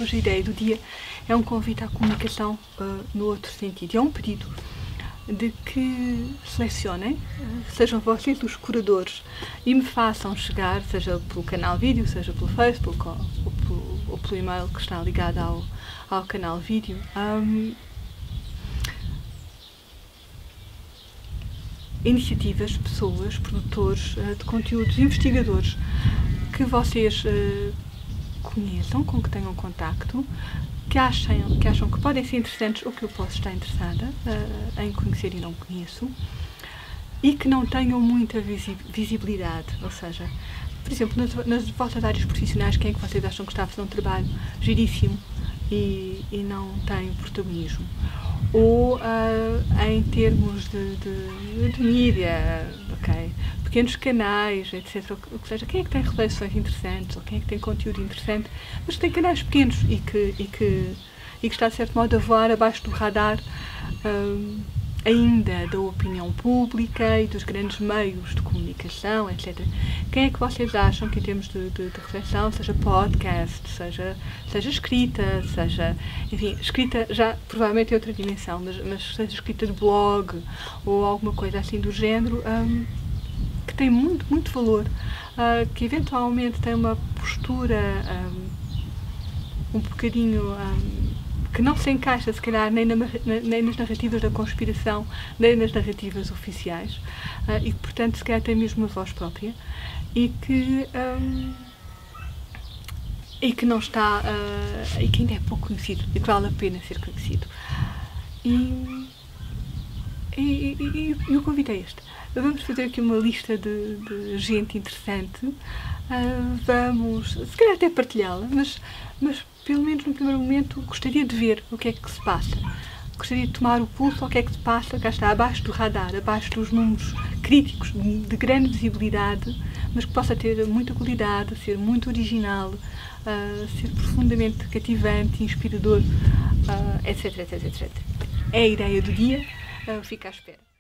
Hoje a ideia do dia é um convite à comunicação no outro sentido. É um pedido de que selecionem, sejam vocês os curadores, e me façam chegar, seja pelo canal vídeo, seja pelo Facebook ou pelo e-mail que está ligado ao canal vídeo, iniciativas, pessoas, produtores de conteúdos, investigadores que vocês conheçam, com que tenham contacto, que acham que podem ser interessantes ou que eu posso estar interessada em conhecer e não conheço, e que não tenham muita visibilidade. Ou seja, por exemplo, nas vossas áreas profissionais, quem é que vocês acham que está a fazer um trabalho giríssimo e não tem protagonismo? Ou em termos de mídia, okay, pequenos canais, etc. Ou seja, quem é que tem reflexões interessantes, ou quem é que tem conteúdo interessante, mas que tem canais pequenos e que está, de certo modo, a voar abaixo do radar ainda da opinião pública e dos grandes meios de comunicação, etc. Quem é que vocês acham que, em termos de reflexão, seja podcast, seja escrita, seja, enfim, escrita já provavelmente é outra dimensão, mas seja escrita de blog ou alguma coisa assim do género, que tem muito, muito valor, que eventualmente tem uma postura um bocadinho que não se encaixa, se calhar, nem nas narrativas da conspiração, nem nas narrativas oficiais, e que, portanto, se calhar tem mesmo uma voz própria, e que não está, e que ainda é pouco conhecido, e que vale a pena ser conhecido. E o convite é este. Vamos fazer aqui uma lista de gente interessante, vamos, se calhar até partilhá-la, mas pelo menos no primeiro momento gostaria de ver o que é que se passa. Gostaria de tomar o pulso ao que é que se passa, cá está, abaixo do radar, abaixo dos números críticos de grande visibilidade, mas que possa ter muita qualidade, ser muito original, ser profundamente cativante, inspirador, etc, etc, etc. É a ideia do dia, fica à espera.